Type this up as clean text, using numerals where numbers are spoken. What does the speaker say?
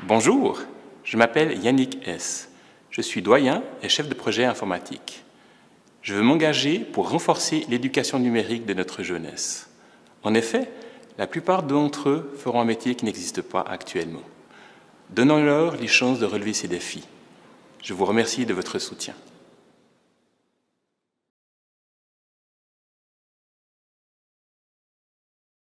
Bonjour, je m'appelle Yannick S. Je suis doyen et chef de projet informatique. Je veux m'engager pour renforcer l'éducation numérique de notre jeunesse. En effet, la plupart d'entre eux feront un métier qui n'existe pas actuellement. Donnons-leur les chances de relever ces défis. Je vous remercie de votre soutien.